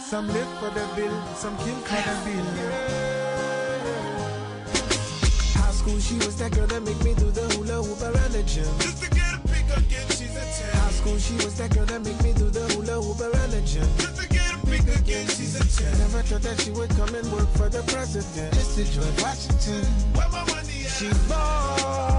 Some live for the bill, some kill for the bill. High school, she was that girl that make me do the hula hoop around the gym. Just to get a pick again, she's a 10. High school, she was that girl that make me do the hula hoop around the gym. Just to get a pick again, she's a 10. Never thought that she would come and work for the president. Just to George Washington. Where my money at? She bought